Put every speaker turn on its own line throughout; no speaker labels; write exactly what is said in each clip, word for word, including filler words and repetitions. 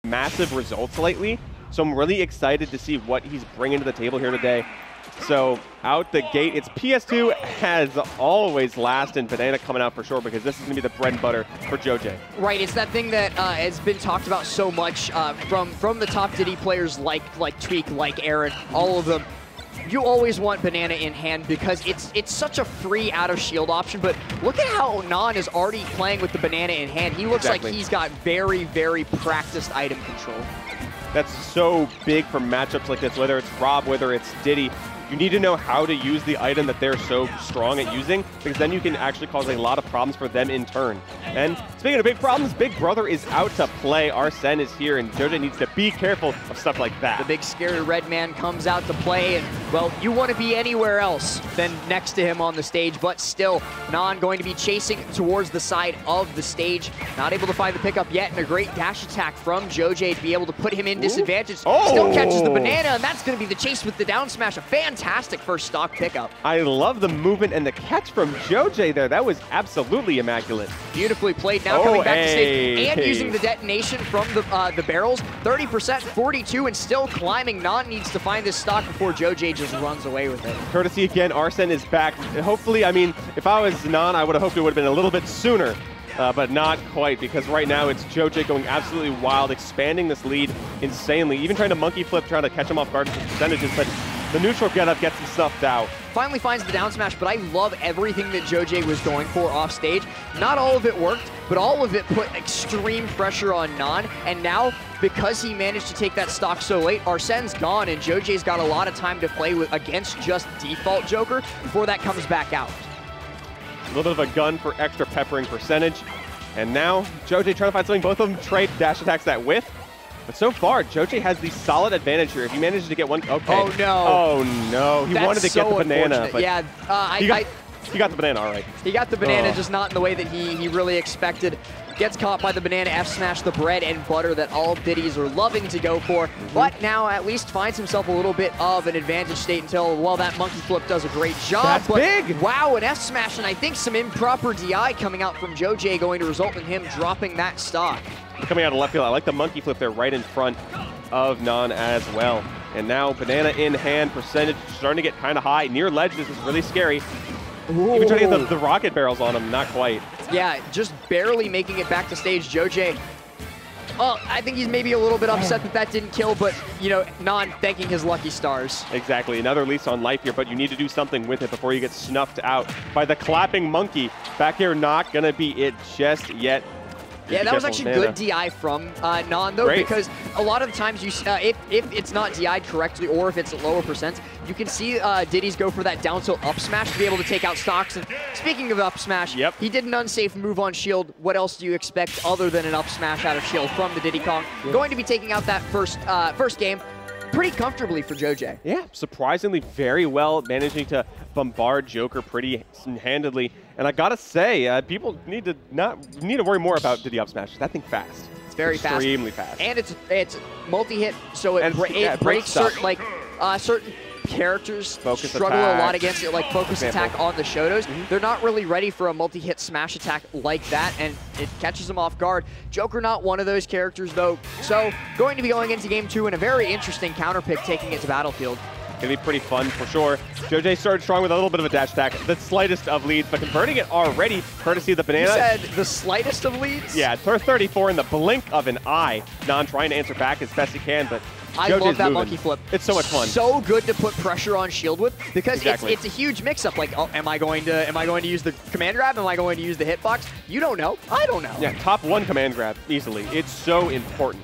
massive results lately, so I'm really excited to see what he's bringing to the table here today. So out the gate, it's P S two as always last, and Banana coming out for sure because this is going to be the bread and butter for Jojay.
Right, it's that thing that uh, has been talked about so much uh, from from the top Diddy players like like Tweak, like Aaron, all of them. You always want Banana in hand because it's it's such a free out of shield option, but look at how Non is already playing with the Banana in hand. He looks
Exactly.
like he's got very, very practiced item control.
That's so big for matchups like this, whether it's Rob, whether it's Diddy. You need to know how to use the item that they're so strong at using, because then you can actually cause a lot of problems for them in turn. And speaking of big problems, Big Brother is out to play. Arsene is here, and Jojay needs to be careful of stuff like that.
The big scary red man comes out to play, and, well, you want to be anywhere else than next to him on the stage, but still, Non going to be chasing towards the side of the stage. Not able to find the pickup yet, and a great dash attack from Jojay to be able to put him in disadvantage.
Oh.
Still catches the Banana, and that's going to be the chase with the down smash. A fantastic first stock pickup.
I love the movement and the catch from Jojay there. That was absolutely immaculate.
Beautifully played. Now
Oh,
coming back
hey,
to stage and
hey.
using the detonation from the uh, the barrels. thirty percent, forty-two, and still climbing. Non needs to find this stock before Jojay just runs away with it.
Courtesy again, Arsene is back. Hopefully, I mean, if I was Non, I would have hoped it would have been a little bit sooner. Uh, but not quite, because right now it's Jojay going absolutely wild, expanding this lead insanely, even trying to monkey flip, trying to catch him off guard with the percentages, but the neutral getup gets him snuffed out.
Finally finds the down smash, but I love everything that Jojay was going for off stage. Not all of it worked, but all of it put extreme pressure on Non, and now, because he managed to take that stock so late, Arsene's gone, and Jojay's got a lot of time to play with against just default Joker before that comes back out.
A little bit of a gun for extra peppering percentage. And now, Jojay trying to find something. Both of them trade dash attacks that whiff. But so far, Jojay has the solid advantage here. If he manages to get one, okay.
Oh, no.
Oh, no. He
That's
wanted to
so
get the banana.
unfortunate.
But
yeah, uh, I,
he, got,
I,
he got the banana, all right.
he got the banana,
Oh.
just not in the way that he, he really expected. Gets caught by the banana F smash, the bread and butter that all Diddies are loving to go for,
Mm-hmm.
but now at least finds himself a little bit of an advantage state until, well, that monkey flip does a great job.
That's
but
big.
Wow, an F smash, and I think some improper D I coming out from Jojay going to result in him dropping that stock.
Coming out of left field, I like the monkey flip there right in front of Non as well. And now banana in hand, percentage starting to get kind of high. Near ledge, this is really scary.
Ooh.
Even trying to get the, the rocket barrels on him, not quite.
Yeah, just barely making it back to stage. Jojay, well, I think he's maybe a little bit upset that that didn't kill, but, you know, Non thanking his lucky stars.
Exactly, another lease on life here, but you need to do something with it before you get snuffed out by the clapping monkey. Back here, not gonna be it just yet.
Yeah, that was
Careful,
actually
Banana.
good D I from uh, Non, though,
Great.
because a lot of the times, you uh, if, if it's not D I'd correctly or if it's a lower percent, you can see uh, Diddy's go for that down tilt up smash to be able to take out stocks. And speaking of up smash,
Yep.
he did an unsafe move on shield. What else do you expect other than an up smash out of shield from the Diddy Kong?
Yeah.
Going to be taking out that first, uh, first game pretty comfortably for Jojay.
Yeah, surprisingly very well, managing to bombard Joker pretty handedly. And I gotta say, uh, people need to not need to worry more about Diddy up smash. That thing fast.
It's very fast.
Extremely fast.
And it's it's multi-hit, so it,
And
bra
it's- yeah,
it
it breaks
breaks
stuff.
certain, like, uh, certain characters
Focus
struggle
attack.
a lot against it, like focus
Example.
attack on the Shotos.
Mm-hmm.
They're not really ready for a multi-hit smash attack like that, and it catches them off guard. Joker not one of those characters, though, so going to be going into game two in a very interesting counter pick, taking it to Battlefield.
Gonna be pretty fun for sure. Jojay started strong with a little bit of a dash attack, the slightest of leads, but converting it already, courtesy of the banana.
You said the slightest of leads?
Yeah, thirty-four in the blink of an eye. Non trying to answer back as best he can, but
I
Jojay's
love that
moving.
monkey flip.
It's so much fun.
So good to put pressure on shield with, because
Exactly.
it's, it's a huge mix-up. Like, oh, am I going to am I going to use the command grab? Am I going to use the hitbox? You don't know. I don't know.
Yeah, top one command grab easily. It's so important.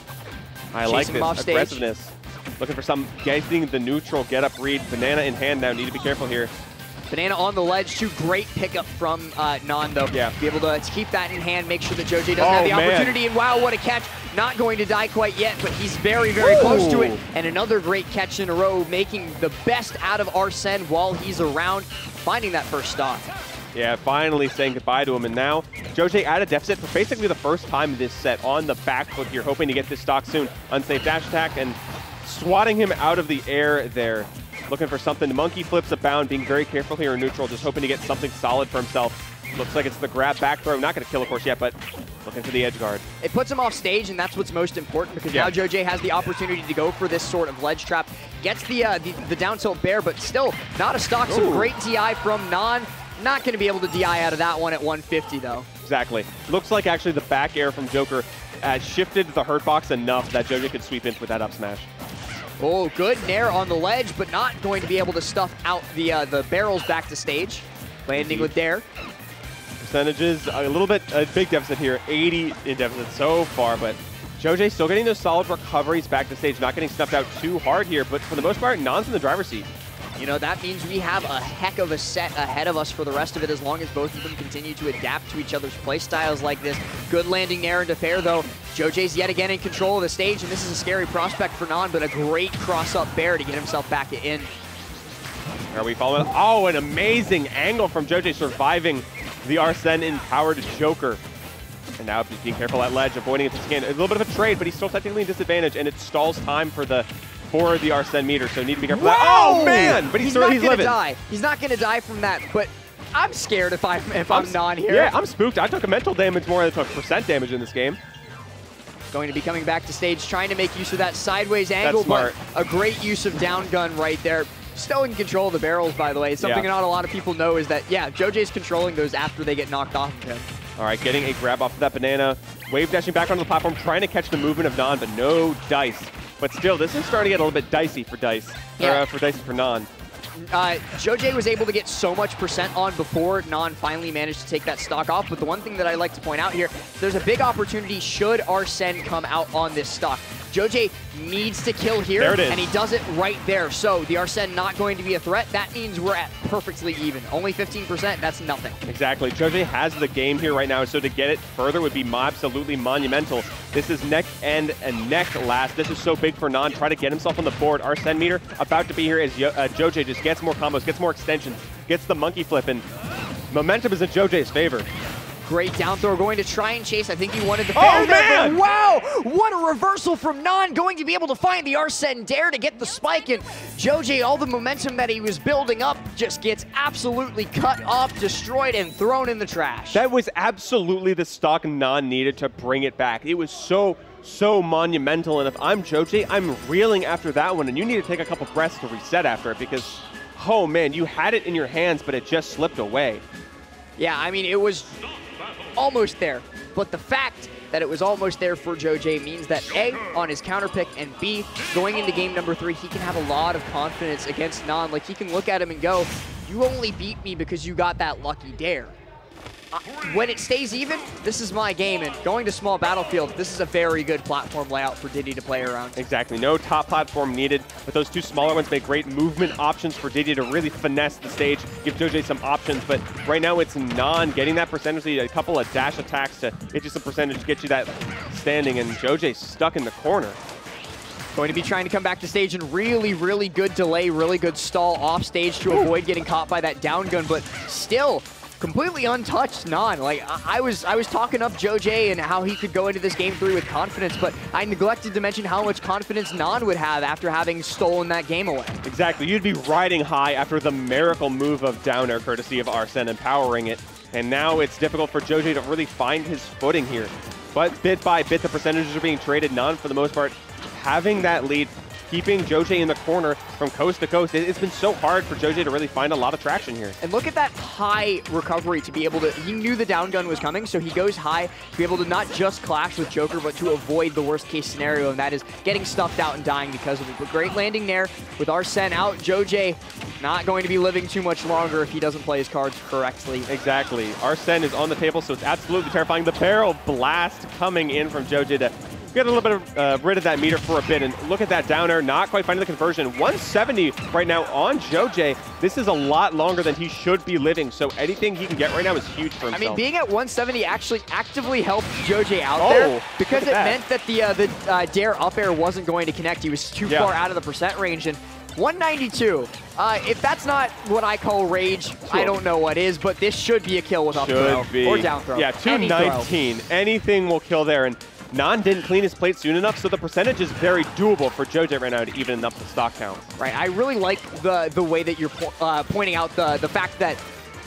I like
Chasing him
this
off stage.
aggressiveness. Looking for some getting the neutral get up read. Banana in hand now. Need to be careful here.
Banana on the ledge, two great pickup from uh, Non, though.
Yeah.
Be able to, to keep that in hand, make sure that Jojay doesn't
Oh,
have the
man.
opportunity. And wow, what a catch. Not going to die quite yet, but he's very, very
Ooh.
close to it. And another great catch in a row, making the best out of Arsene while he's around, finding that first stock.
Yeah, finally saying goodbye to him. And now Jojay at a deficit for basically the first time this set on the back foot here, hoping to get this stock soon. Unsafe dash attack and swatting him out of the air there. Looking for something. Monkey flips abound, being very careful here in neutral, just hoping to get something solid for himself. Looks like it's the grab back throw. Not going to kill, of course, yet, but Looking for the edge guard.
It puts him off stage, and that's what's most important, because
yeah.
now JoeJay has the opportunity to go for this sort of ledge trap. Gets the uh, the, the down tilt bear, but still not a stock, so
Ooh.
great D I from Non. Not going to be able to D I out of that one at one fifty, though.
Exactly. Looks like actually the back air from Joker uh, shifted the hurt box enough that JoeJay could sweep in with that up smash.
Oh, good nair on the ledge, but not going to be able to stuff out the uh, the barrels back to stage. Landing with Dare.
Percentages, a little bit, a big deficit here, eighty in deficit so far, but JoeJay still getting those solid recoveries back to stage, not getting snuffed out too hard here, but for the most part, Non's in the driver's seat.
You know, that means we have a heck of a set ahead of us for the rest of it, as long as both of them continue to adapt to each other's play styles like this. Good landing nair into fair, though. JoeJay's yet again in control of the stage, and this is a scary prospect for Non, but a great cross-up bear to get himself back in.
Are we following? Oh, an amazing angle from JoeJay, surviving the Arsene-empowered Joker. And now just being careful at ledge, avoiding it if he can. A little bit of a trade, but he's still technically in disadvantage, and it stalls time for the for the Arsene meter, so need to be careful. That. Oh man! But he's,
he's
still,
not
he's
gonna
living.
die. He's not gonna die from that. But I'm scared if I'm if I'm, I'm Non here.
Yeah, I'm spooked. I took a mental damage more than I took percent damage in this game.
Going to be coming back to stage, trying to make use of that sideways angle, but a great use of down gun right there. Still in control of the barrels, by the way. Something
yeah.
not a lot of people know is that, yeah, JoeJay's controlling those after they get knocked off of him.
All right, getting a grab off of that banana. Wave dashing back onto the platform, trying to catch the movement of Non, but no dice. But still, this is starting to get a little bit dicey for Dice.
Yeah.
Or, uh, for Dice for Non.
Uh, JoeJay was able to get so much percent on before Non finally managed to take that stock off, but the one thing that I like to point out here, there's a big opportunity should Arsene come out on this stock. JoeJay needs to kill here,
there it is.
And he does it right there. So the Arsene not going to be a threat. That means we're at perfectly even. Only fifteen percent, that's nothing.
Exactly. JoeJay has the game here right now, so to get it further would be absolutely monumental. This is neck and and neck last. This is so big for Non. Try to get himself on the board. Arsene meter about to be here as Yo uh, JoeJay just gets more combos, gets more extensions, gets the monkey flip, and momentum is in JoeJay's favor.
Great down throw, going to try and chase. I think he wanted the
fair
oh,
there,
man! Wow, what a reversal from Non, going to be able to find the Arsene Dare to get the spike, and JoeJay, all the momentum that he was building up, just gets absolutely cut off, destroyed, and thrown in the trash.
That was absolutely the stock Non needed to bring it back. It was so, so monumental, and if I'm JoeJay, I'm reeling after that one, and you need to take a couple breaths to reset after it, because, oh man, you had it in your hands, but it just slipped away.
Yeah, I mean, it was almost there, but the fact that it was almost there for JoeJay means that A, on his counter pick, and B, going into game number three, he can have a lot of confidence against Non. Like, he can look at him and go, you only beat me because you got that lucky dare. Uh, when it stays even, this is my game, and going to small battlefield, this is a very good platform layout for Diddy to play around.
Exactly, no top platform needed, but those two smaller ones make great movement options for Diddy to really finesse the stage, give JoeJay some options, but right now it's Non getting that percentage, a couple of dash attacks to get you some percentage to get you that standing, and JoeJay's stuck in the corner.
Going to be trying to come back to stage, and really, really good delay, really good stall off stage to avoid getting caught by that down gun, but still, completely untouched Non. Like, I was I was talking up JoeJay and how he could go into this game three with confidence, but I neglected to mention how much confidence Non would have after having stolen that game away.
Exactly. You'd be riding high after the miracle move of down air courtesy of Arsene empowering it, and now it's difficult for JoeJay to really find his footing here. But bit by bit, the percentages are being traded. Non, for the most part, having that lead, keeping JoeJay in the corner from coast to coast. It's been so hard for JoeJay to really find a lot of traction here.
And look at that high recovery to be able to, he knew the down gun was coming, so he goes high to be able to not just clash with Joker, but to avoid the worst case scenario, and that is getting stuffed out and dying because of it. But great landing there with Arsene out. JoeJay not going to be living too much longer if he doesn't play his cards correctly.
Exactly. Arsene is on the table, so it's absolutely terrifying. The barrel blast coming in from JoeJay to get a little bit of uh, rid of that meter for a bit, and look at that down air, not quite finding the conversion. one seventy right now on JoeJay. This is a lot longer than he should be living, so anything he can get right now is huge for himself.
I mean, being at one seventy actually actively helped JoeJay out
oh,
there, because it
that.
meant that the uh, the uh, dare up air wasn't going to connect. He was too
yeah.
far out of the percent range, and one ninety-two. Uh, if that's not what I call rage, sure. I don't know what is, but this should be a kill with up
should
throw
be.
or down throw.
Yeah, two nineteen. Anything will kill there, and Non didn't clean his plate soon enough, so the percentage is very doable for JoeJay right now to even up the stock count.
Right, I really like the the way that you're po uh, pointing out the, the fact that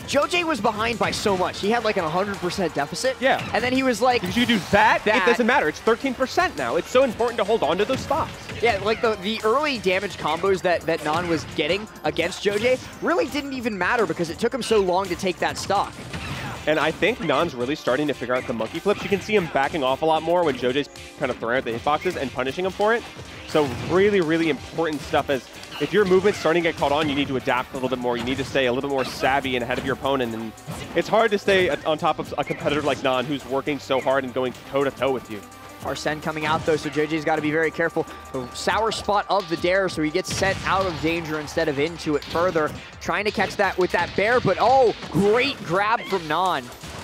Jojay was behind by so much. He had like an one hundred percent deficit.
Yeah.
And then he was like...
Because you do that,
that,
it doesn't matter. It's thirteen percent now. It's so important to hold on to those stocks.
Yeah, like the, the early damage combos that, that Nan was getting against Jojay really didn't even matter because it took him so long to take that stock.
And I think Nan's really starting to figure out the monkey flips. You can see him backing off a lot more when Jojay's kind of throwing out the hitboxes and punishing him for it. So really, really important stuff as if your movement's starting to get caught on, you need to adapt a little bit more. You need to stay a little bit more savvy and ahead of your opponent. And it's hard to stay on top of a competitor like Nan who's working so hard and going toe-to-toe with you.
Arsene coming out though, so J J's got to be very careful. The sour spot of the dare, so he gets sent out of danger instead of into it further. Trying to catch that with that bear, but oh, great grab from Nan.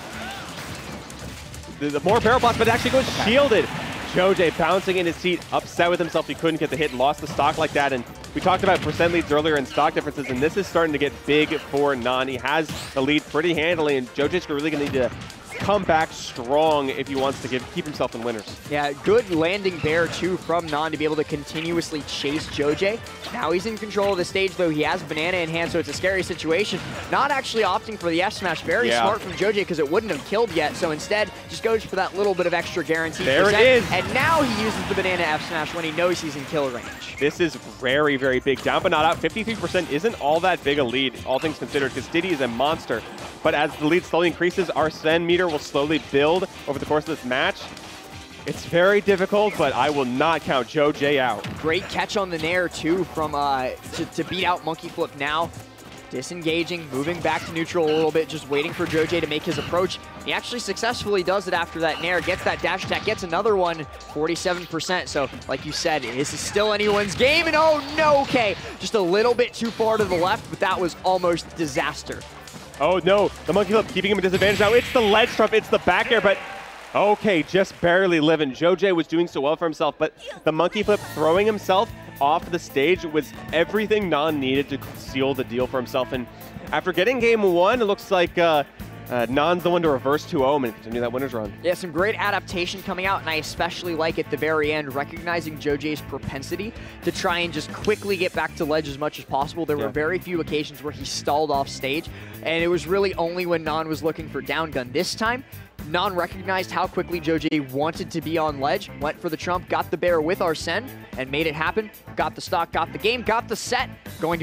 The, the more barrel blast, but it actually goes okay. Shielded. Jojay bouncing in his seat, upset with himself he couldn't get the hit, lost the stock like that. And we talked about percent leads earlier and stock differences, and this is starting to get big for Nan. He has the lead pretty handily, and Jojay's really going to need to come back strong if he wants to give, keep himself in winners.
Yeah, good landing bear too from Nan to be able to continuously chase Jojay. Now he's in control of the stage though. He has banana in hand, so it's a scary situation. Not actually opting for the F smash. Very yeah. smart from Jojay because it wouldn't have killed yet. So instead, just goes for that little bit of extra guarantee.
There it is.
And now he uses the banana F smash when he knows he's in kill range.
This is very, very big. Down but not out. fifty-three percent isn't all that big a lead, all things considered, because Diddy is a monster. But as the lead slowly increases, our Arsene meter will slowly build over the course of this match. It's very difficult, but I will not count Jojay out.
Great catch on the Nair, too, from uh, to, to beat out Monkey Flip now. Disengaging, moving back to neutral a little bit, just waiting for Jojay to make his approach. He actually successfully does it after that Nair, gets that dash attack, gets another one, forty-seven percent. So, like you said, this is still anyone's game, and oh no, okay. Just a little bit too far to the left, but that was almost disaster.
Oh no, the monkey flip keeping him at disadvantage now. It's the ledge trap, it's the back air, but okay, just barely living. Jojay was doing so well for himself, but the monkey flip throwing himself off the stage was everything Nan needed to seal the deal for himself. And after getting game one, it looks like uh, uh, Nan's the one to reverse two oh and continue that winner's run.
Yeah, some great adaptation coming out, and I especially like at the very end, recognizing Jojay's propensity to try and just quickly get back to ledge as much as possible. There yeah. were very few occasions where he stalled off stage, and it was really only when Nan was looking for down gun. This time, Nan recognized how quickly Jojay wanted to be on ledge, went for the trump, got the bear with Arsene, and made it happen. Got the stock, got the game, got the set. Going to